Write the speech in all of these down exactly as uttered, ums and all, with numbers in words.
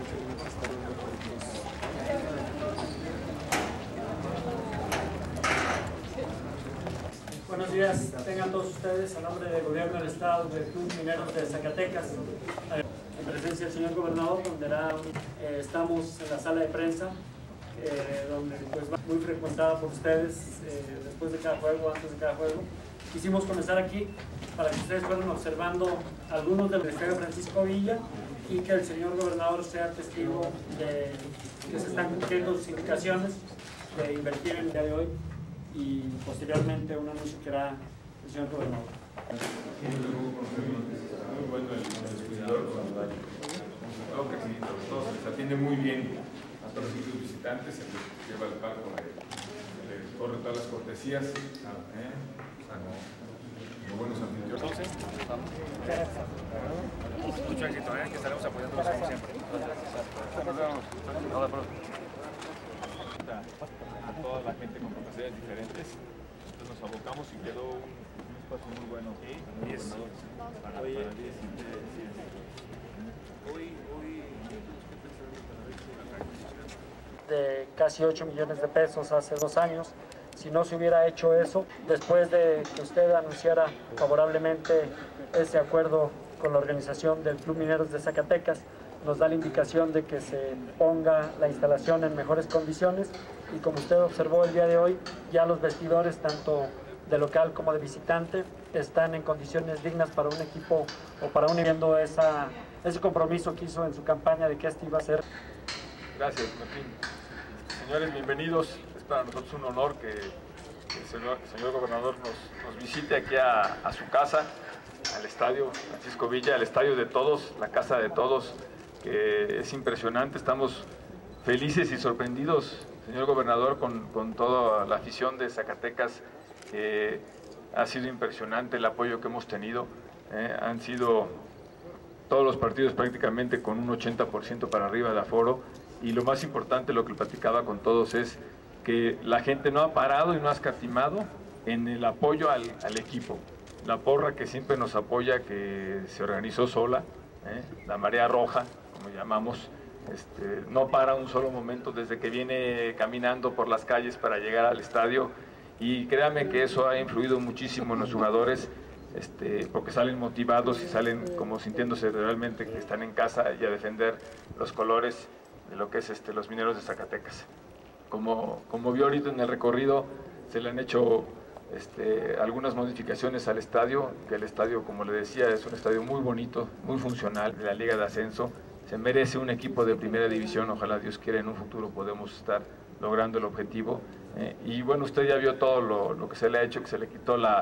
Buenos días, tengan todos ustedes, a nombre del Gobierno del Estado, del Club Mineros de Zacatecas, en presencia del señor Gobernador, donde era, eh, estamos en la sala de prensa, eh, donde pues, va muy frecuentada por ustedes eh, después de cada juego, antes de cada juego. Quisimos comenzar aquí para que ustedes fueran observando algunos del Estadio Francisco Villa y que el señor Gobernador sea testigo de que se están cumpliendo sus indicaciones de invertir el día de hoy y posteriormente un anuncio que hará el señor Gobernador. Muy bueno el distribuidor, claro que sí, todos se les atiende muy bien a todos los visitantes, se les lleva el barco, le, le corre todas las cortesías, ¿eh? Muy buenos anfitriones. Mucho éxito, ¿eh? Que estaremos apoyándolos como siempre. A toda la gente con capacidades diferentes, entonces nos abocamos y quedó un, un espacio muy bueno aquí. diez para, para diez hoy, hoy, de casi ocho millones de pesos hace dos años. Si no se hubiera hecho eso, después de que usted anunciara favorablemente ese acuerdo con la organización del Club Mineros de Zacatecas, nos da la indicación de que se ponga la instalación en mejores condiciones y como usted observó el día de hoy, ya los vestidores, tanto de local como de visitante, están en condiciones dignas para un equipo o para un viendo esa, ese compromiso que hizo en su campaña de que este iba a ser. Gracias, Martín. Señores, bienvenidos. Es para nosotros un honor que el señor, el señor Gobernador nos, nos visite aquí a, a su casa, al Estadio Francisco Villa, el estadio de todos, la casa de todos, que es impresionante. Estamos felices y sorprendidos, señor Gobernador, con, con toda la afición de Zacatecas, que ha sido impresionante el apoyo que hemos tenido. Eh, han sido todos los partidos prácticamente con un ochenta por ciento para arriba de aforo, y lo más importante, lo que platicaba con todos, es que la gente no ha parado y no ha escatimado en el apoyo al, al equipo. La porra que siempre nos apoya, que se organizó sola, ¿eh? La marea roja, como llamamos, este, no para un solo momento desde que viene caminando por las calles para llegar al estadio, y créanme que eso ha influido muchísimo en los jugadores, este, porque salen motivados y salen como sintiéndose realmente que están en casa y a defender los colores de lo que es este, los Mineros de Zacatecas. Como, como vio ahorita en el recorrido, se le han hecho Este, algunas modificaciones al estadio, que el estadio, como le decía, es un estadio muy bonito, muy funcional, de la Liga de Ascenso. Se merece un equipo de primera división, ojalá Dios quiera en un futuro podemos estar logrando el objetivo. Eh, y bueno, usted ya vio todo lo, lo que se le ha hecho, que se le quitó la,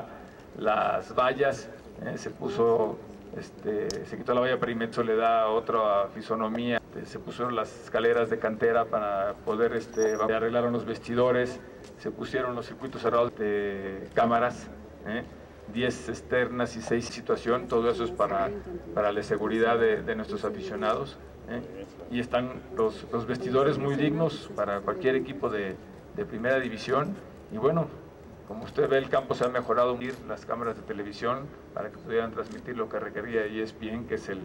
las vallas, eh, se puso, este, se quitó la valla perímetro, le da otra fisonomía, este, se pusieron las escaleras de cantera para poder este, arreglaron los vestidores, se pusieron los circuitos cerrados de cámaras, ¿eh? diez externas y seis situación, todo eso es para, para la seguridad de, de nuestros aficionados, ¿eh? Y están los, los vestidores muy dignos para cualquier equipo de, de primera división, y bueno, como usted ve, el campo se ha mejorado, unir las cámaras de televisión para que pudieran transmitir lo que requería E S P N, que es el,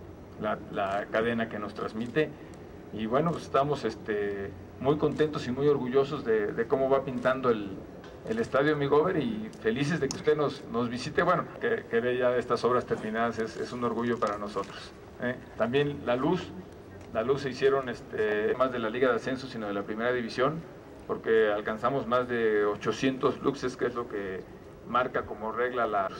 la, la cadena que nos transmite. Y bueno, pues estamos este, muy contentos y muy orgullosos de, de cómo va pintando el, el estadio, mi Gober, y felices de que usted nos, nos visite. Bueno, que, que ve ya estas obras terminadas es, es un orgullo para nosotros, ¿eh? También la luz, la luz se hicieron este, más de la Liga de Ascenso, sino de la Primera División, porque alcanzamos más de ochocientos luxes, que es lo que marca como regla la...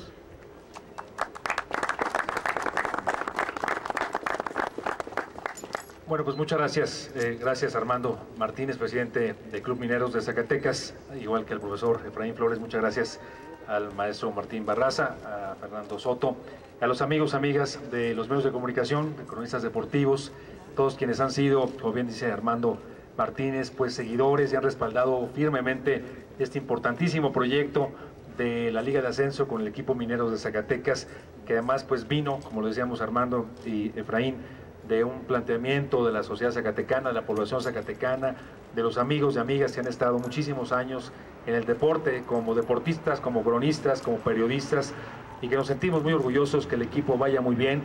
Bueno, pues muchas gracias. Eh, gracias Armando Martínez, presidente del Club Mineros de Zacatecas, igual que al profesor Efraín Flores. Muchas gracias al maestro Martín Barraza, a Fernando Soto, a los amigos, amigas de los medios de comunicación, de cronistas deportivos, todos quienes han sido, como bien dice Armando Martínez, pues seguidores y han respaldado firmemente este importantísimo proyecto de la Liga de Ascenso con el equipo Mineros de Zacatecas, que además pues vino, como lo decíamos Armando y Efraín, de un planteamiento de la sociedad zacatecana, de la población zacatecana, de los amigos y amigas que han estado muchísimos años en el deporte, como deportistas, como cronistas, como periodistas, y que nos sentimos muy orgullosos que el equipo vaya muy bien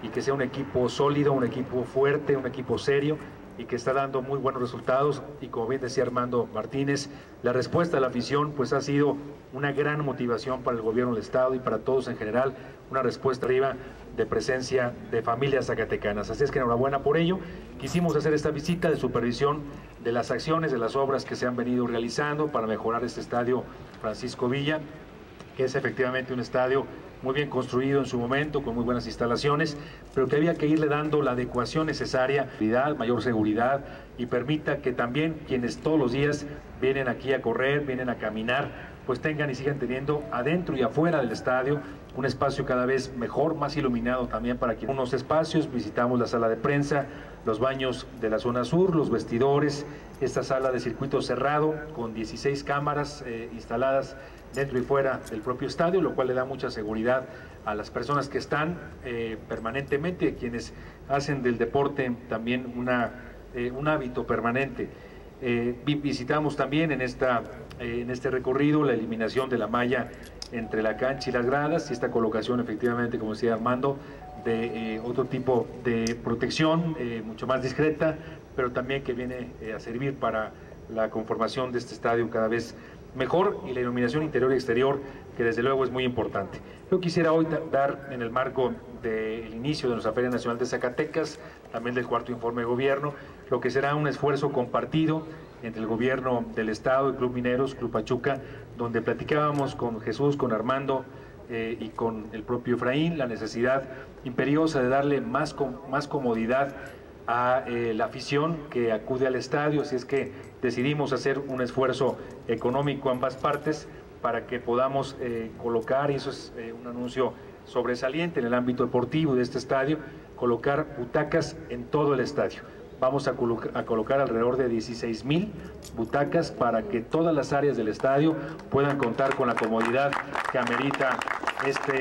y que sea un equipo sólido, un equipo fuerte, un equipo serio y que está dando muy buenos resultados. Y como bien decía Armando Martínez, la respuesta de la afición pues ha sido una gran motivación para el gobierno del estado y para todos en general, una respuesta arriba de presencia de familias zacatecanas. Así es que enhorabuena por ello. Quisimos hacer esta visita de supervisión de las acciones, de las obras que se han venido realizando para mejorar este estadio Francisco Villa, que es efectivamente un estadio muy bien construido en su momento, con muy buenas instalaciones, pero que había que irle dando la adecuación necesaria, mayor seguridad, y permita que también quienes todos los días vienen aquí a correr, vienen a caminar, pues tengan y sigan teniendo adentro y afuera del estadio un espacio cada vez mejor, más iluminado también para quienes. Unos espacios, visitamos la sala de prensa, los baños de la zona sur, los vestidores, esta sala de circuito cerrado con dieciséis cámaras eh, instaladas dentro y fuera del propio estadio, lo cual le da mucha seguridad a las personas que están eh, permanentemente, a quienes hacen del deporte también una, eh, un hábito permanente. Eh, visitamos también en, esta, eh, en este recorrido la eliminación de la malla entre la cancha y las gradas y esta colocación efectivamente, como decía Armando, de eh, otro tipo de protección eh, mucho más discreta, pero también que viene eh, a servir para la conformación de este estadio cada vez mejor, y la iluminación interior y exterior, que desde luego es muy importante. Yo quisiera hoy dar, en el marco del inicio de nuestra Feria Nacional de Zacatecas, también del cuarto informe de gobierno, lo que será un esfuerzo compartido entre el gobierno del estado, el Club Mineros, Club Pachuca, donde platicábamos con Jesús, con Armando eh, y con el propio Efraín la necesidad imperiosa de darle más, com más comodidad a eh, la afición que acude al estadio, así es que decidimos hacer un esfuerzo económico ambas partes para que podamos eh, colocar, y eso es eh, un anuncio sobresaliente en el ámbito deportivo de este estadio, colocar butacas en todo el estadio. Vamos a, colo a colocar alrededor de dieciséis mil butacas para que todas las áreas del estadio puedan contar con la comodidad que amerita este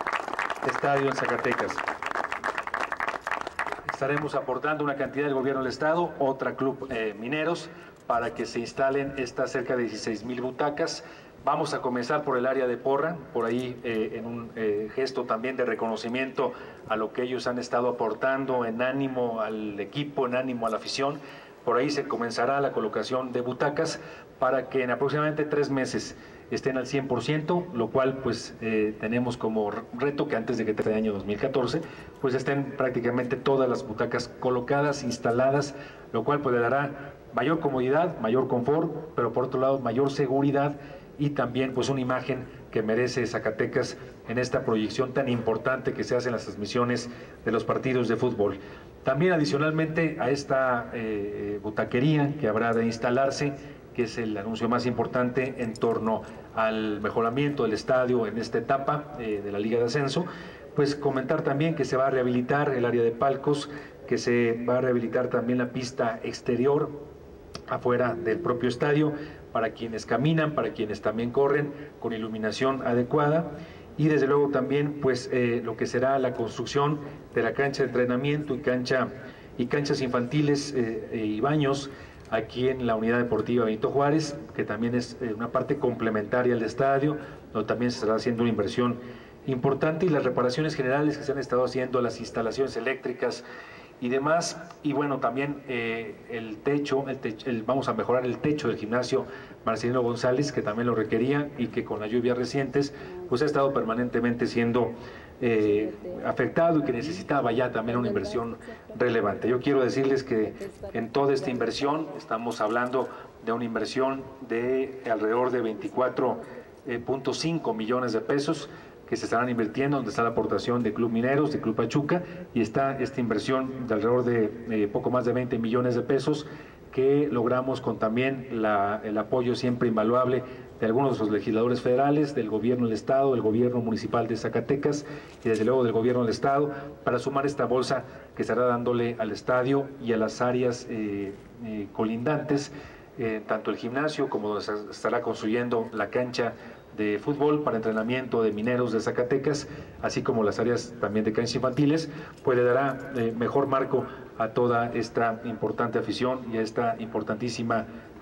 estadio en Zacatecas. Estaremos aportando una cantidad del gobierno del estado, otra Club eh, Mineros, para que se instalen estas cerca de dieciséis mil butacas. Vamos a comenzar por el área de porra, por ahí eh, en un eh, gesto también de reconocimiento a lo que ellos han estado aportando en ánimo al equipo, en ánimo a la afición. Por ahí se comenzará la colocación de butacas para que en aproximadamente tres meses estén al cien por ciento, lo cual pues eh, tenemos como reto que antes de que termine el año dos mil catorce pues estén prácticamente todas las butacas colocadas, instaladas, lo cual pues le dará mayor comodidad, mayor confort, pero por otro lado mayor seguridad y también pues una imagen que merece Zacatecas en esta proyección tan importante que se hace en las transmisiones de los partidos de fútbol. También adicionalmente a esta eh, butaquería que habrá de instalarse, que es el anuncio más importante en torno al mejoramiento del estadio en esta etapa eh, de la Liga de Ascenso, pues comentar también que se va a rehabilitar el área de palcos, que se va a rehabilitar también la pista exterior afuera del propio estadio, para quienes caminan, para quienes también corren, con iluminación adecuada, y desde luego también pues eh, lo que será la construcción de la cancha de entrenamiento y, cancha, y canchas infantiles eh, eh, y baños aquí en la Unidad Deportiva Benito Juárez, que también es eh, una parte complementaria al estadio, donde también se estará haciendo una inversión importante, y las reparaciones generales que se han estado haciendo a las instalaciones eléctricas y demás, y bueno, también eh, el techo, el techo el, vamos a mejorar el techo del gimnasio Marcelino González, que también lo requería y que con las lluvias recientes pues ha estado permanentemente siendo eh, afectado y que necesitaba ya también una inversión relevante. Yo quiero decirles que en toda esta inversión estamos hablando de una inversión de alrededor de veinticuatro punto cinco millones de pesos, que se estarán invirtiendo, donde está la aportación de Club Mineros, de Club Pachuca, y está esta inversión de alrededor de eh, poco más de veinte millones de pesos que logramos con también la, el apoyo siempre invaluable de algunos de los legisladores federales, del gobierno del estado, del gobierno municipal de Zacatecas y desde luego del gobierno del estado, para sumar esta bolsa que estará dándole al estadio y a las áreas eh, eh, colindantes, eh, tanto el gimnasio como donde se estará construyendo la cancha de fútbol para entrenamiento de Mineros de Zacatecas, así como las áreas también de canchas infantiles, pues le dará eh, mejor marco a toda esta importante afición y a esta importantísima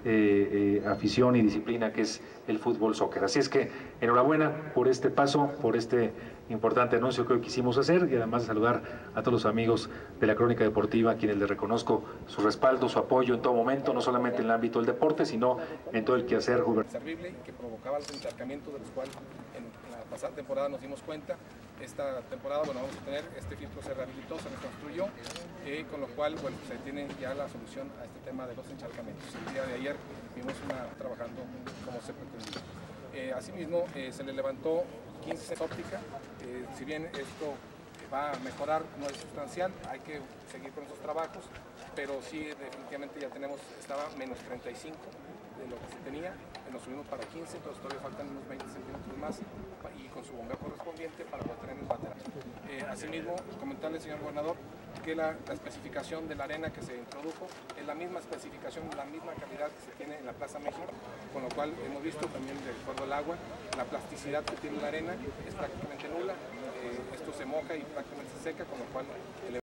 eh, eh, afición y disciplina que es el fútbol soccer. Así es que enhorabuena por este paso, por este importante anuncio que hoy quisimos hacer, y además saludar a todos los amigos de la Crónica Deportiva, a quienes les reconozco su respaldo, su apoyo en todo momento, no solamente en el ámbito del deporte, sino en todo el quehacer gubernamental que provocaba los encharcamientos, de los cuales en la pasada temporada nos dimos cuenta. Esta temporada, bueno, vamos a tener, este filtro se rehabilitó, se reconstruyó, eh, con lo cual, bueno, se tiene ya la solución a este tema de los encharcamientos. El día de ayer vimos una trabajando como se pretendía. Eh, asimismo, eh, se le levantó quince óptica, eh, si bien esto va a mejorar, no es sustancial, hay que seguir con esos trabajos, pero sí, definitivamente ya tenemos, estaba menos treinta y cinco de lo que se tenía, nos subimos para quince, entonces todavía faltan unos veinte centímetros más y con su bombeo correspondiente para poder tener el lateral. Eh, asimismo, comentarle, señor gobernador, que la, la especificación de la arena que se introdujo es la misma especificación, la misma calidad que se tiene en la Plaza México, con lo cual hemos visto también de acuerdo al agua, la plasticidad que tiene la arena es prácticamente nula, eh, esto se moja y prácticamente se seca, con lo cual el